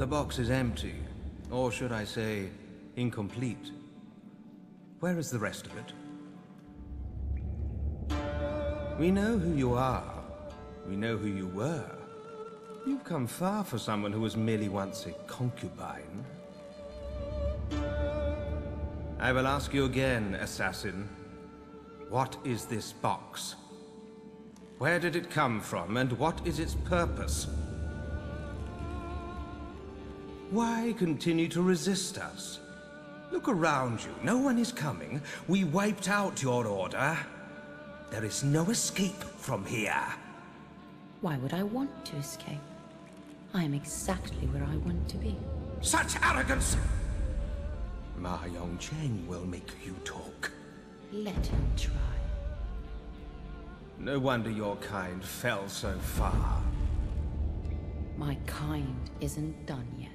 The box is empty. Or should I say, incomplete. Where is the rest of it? We know who you are. We know who you were. You've come far for someone who was merely once a concubine. I will ask you again, assassin. What is this box? Where did it come from, and what is its purpose? Why continue to resist us? Look around you. No one is coming. We wiped out your order. There is no escape from here. Why would I want to escape? I am exactly where I want to be. Such arrogance! Ma Yongcheng will make you talk. Let him try. No wonder your kind fell so far. My kind isn't done yet.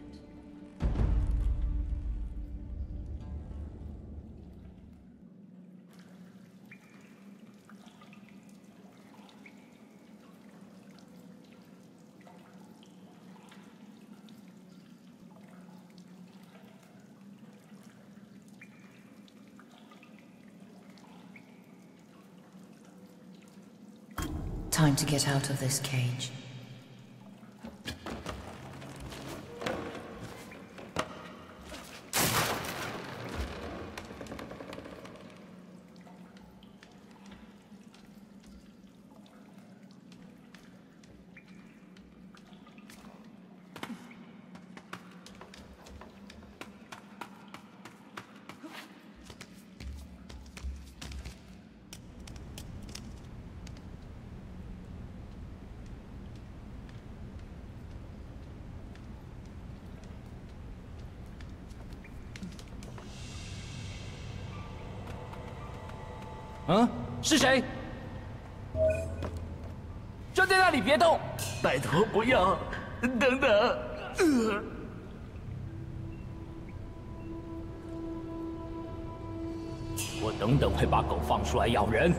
Time to get out of this cage. 是谁？站在那里别动！拜托不要！等等！我等等会把狗放出来咬人。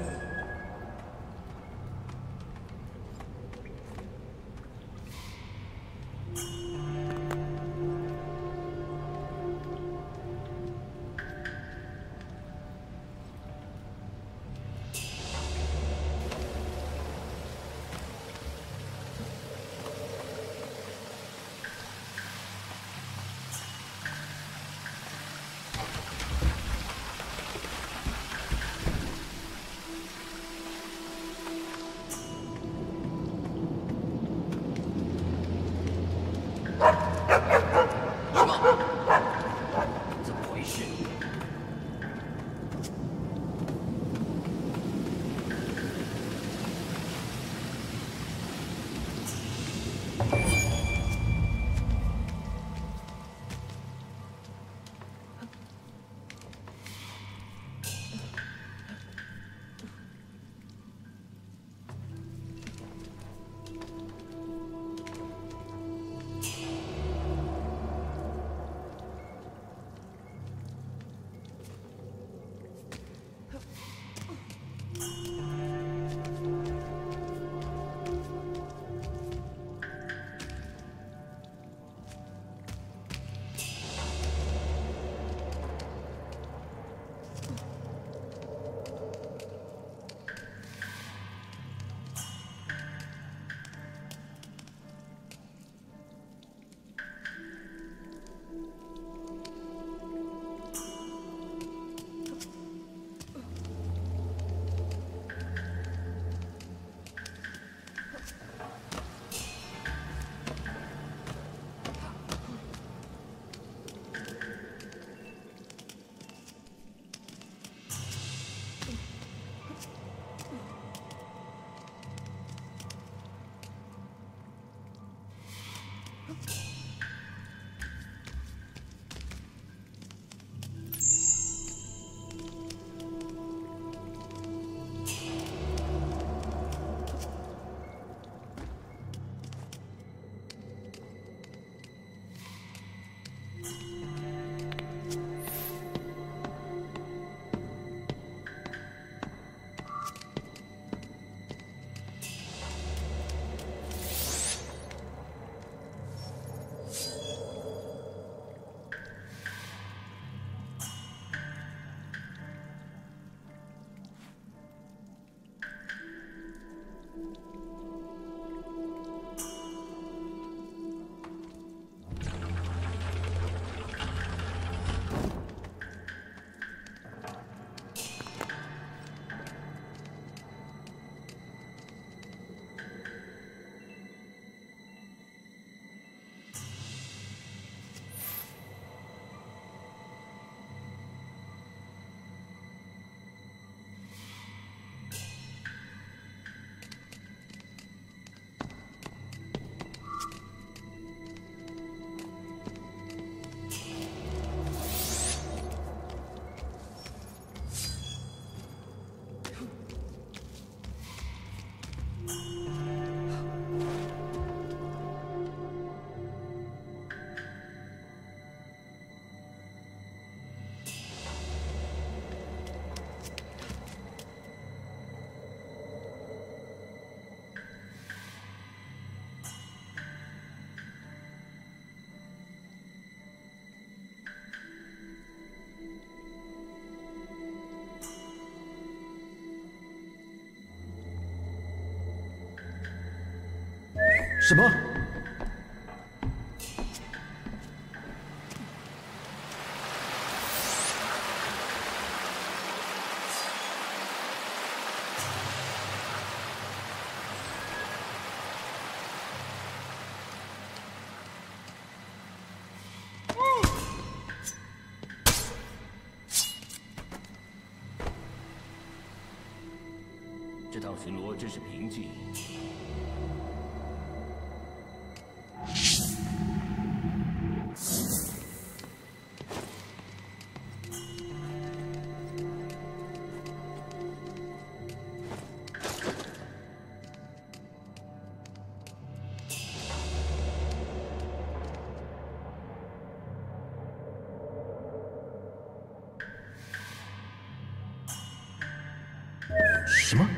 什么？ 这趟巡逻真是平静。 什么？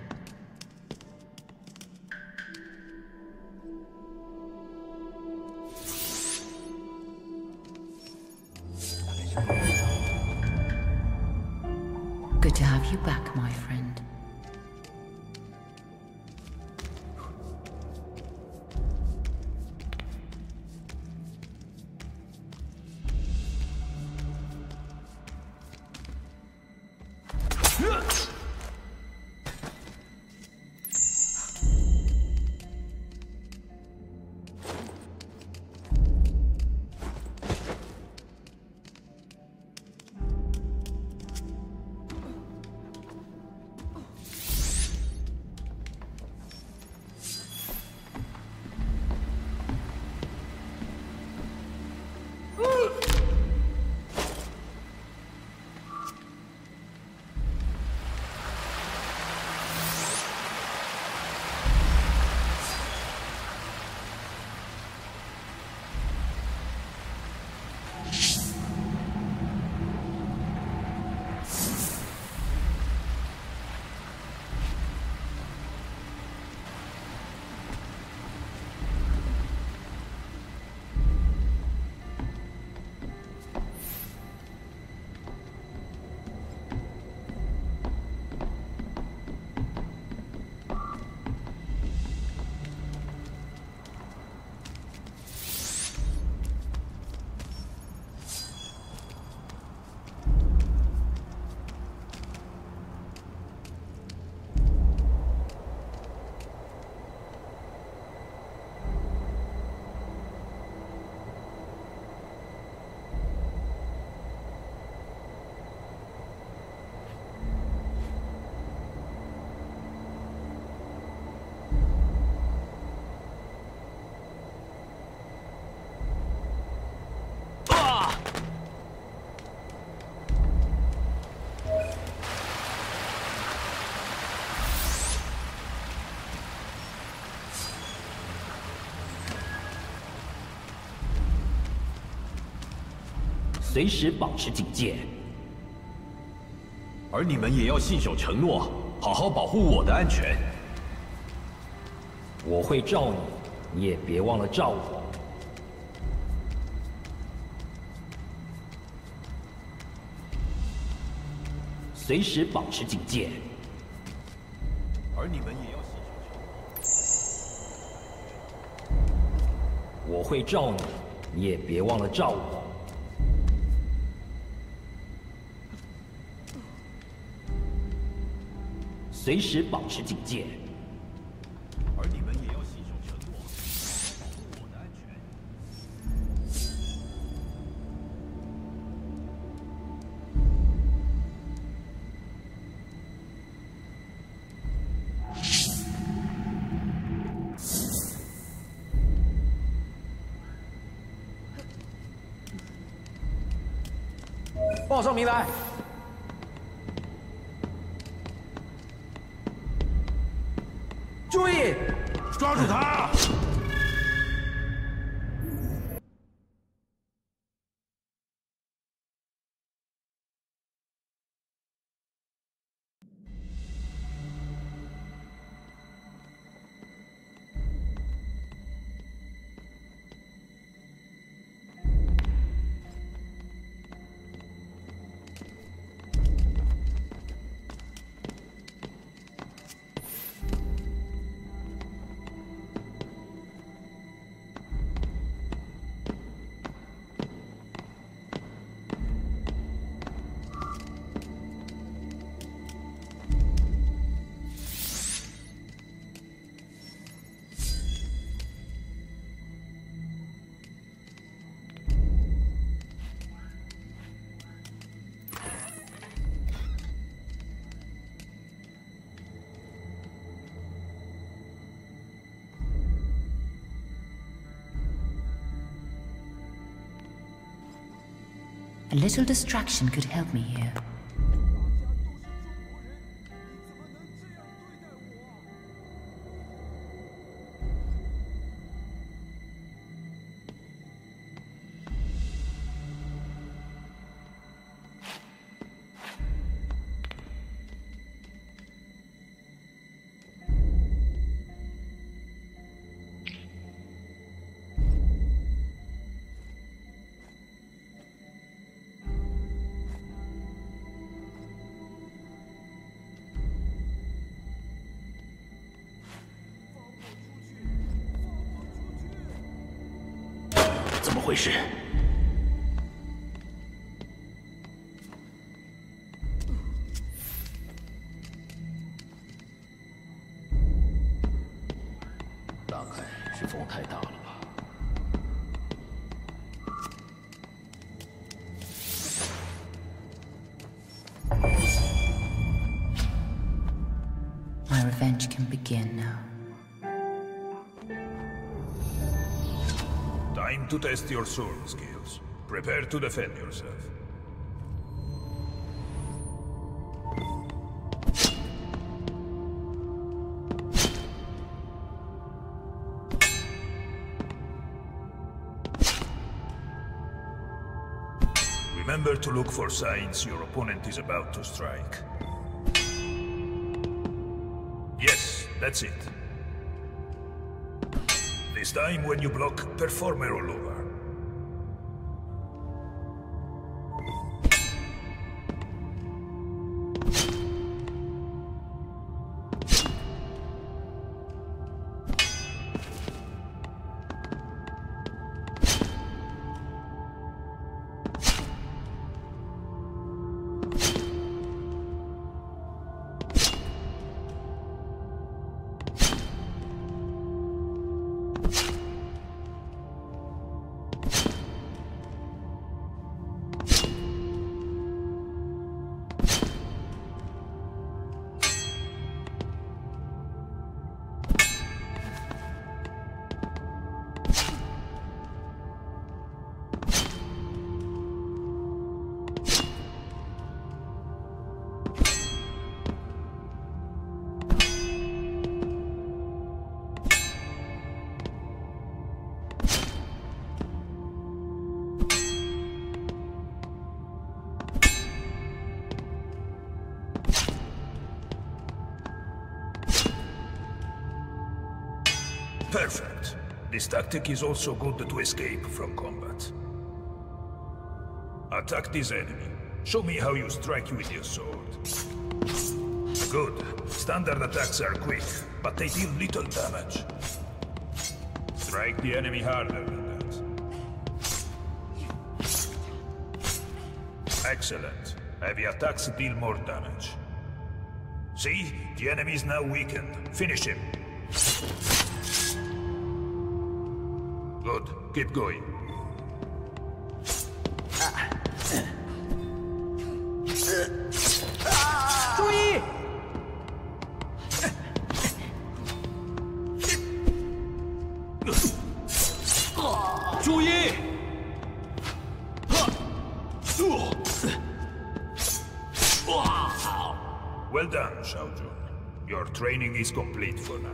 Good to have you back, my friend. 随时保持警戒。 而你们也要信守承诺，好好保护我的安全。 我会罩你，你也别忘了罩我。随时保持警戒。 而你们也要信守承诺。 我会罩你，你也别忘了罩我。 随时保持警戒， 而你们也要信守承诺，保护我的安全。 报上名来。 注意， 抓住他！ A little distraction could help me here. 怎么回事？大概是风太大了吧。 My revenge can begin now. Time to test your sword skills. Prepare to defend yourself. Remember to look for signs your opponent is about to strike. Yes, that's it. This time when you block, perform a rollover. Perfect. This tactic is also good to escape from combat. Attack this enemy. Show me how you strike with your sword. Good. Standard attacks are quick, but they deal little damage. Strike the enemy harder than that. Excellent. Heavy attacks deal more damage. See? The enemy is now weakened. Finish him. Good. Keep going. 注意！ 注意！ Well done, Xiaojun. Your training is complete for now.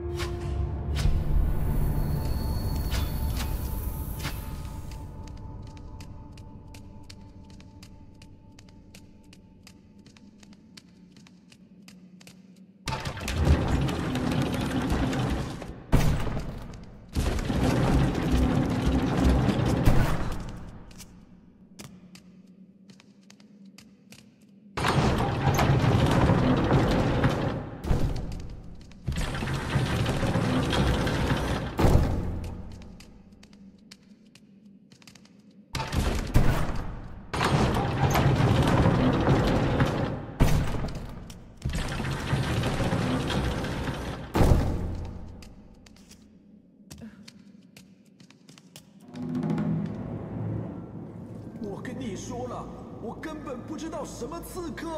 你说了，我根本不知道什么刺客。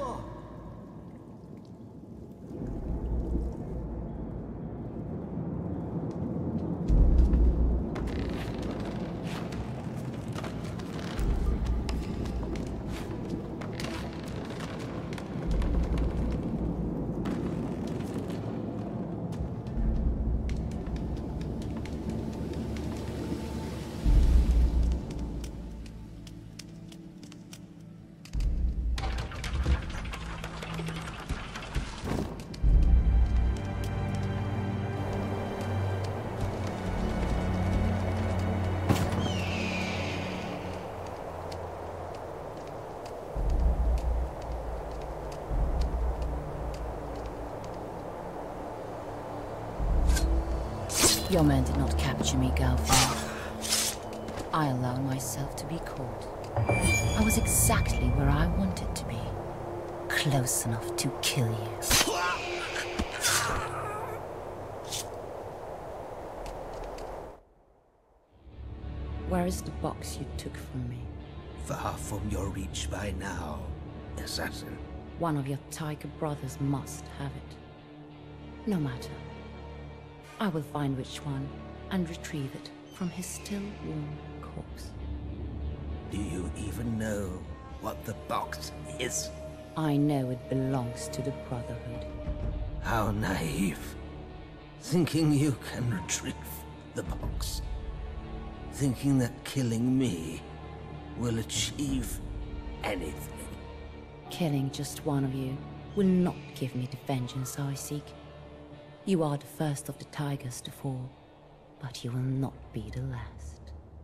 Your men did not capture me, Gao Feng. I allowed myself to be caught. I was exactly where I wanted to be. Close enough to kill you. Where is the box you took from me? Far from your reach by now, assassin. One of your tiger brothers must have it. No matter. I will find which one and retrieve it from his still warm corpse. Do you even know what the box is? I know it belongs to the Brotherhood. How naive. Thinking you can retrieve the box. Thinking that killing me will achieve anything. Killing just one of you will not give me the vengeance I seek. You are the first of the tigers to fall, but you will not be the last.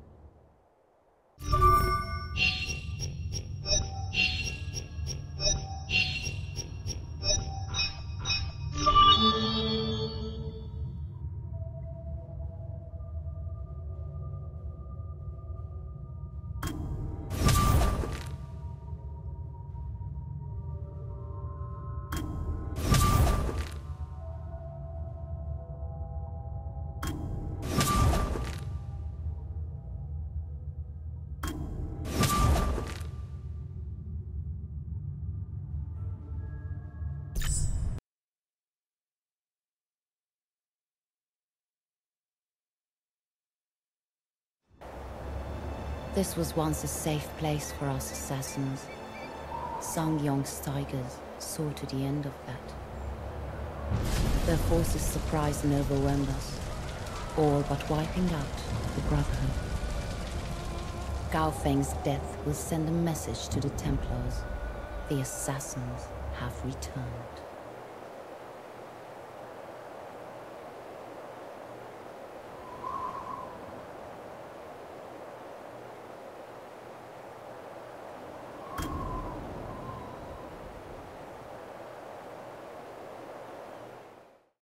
This was once a safe place for us assassins. Sangyong's tigers saw to the end of that. Their forces surprised and overwhelmed us, all but wiping out the Brotherhood. Gao Feng's death will send a message to the Templars. The assassins have returned.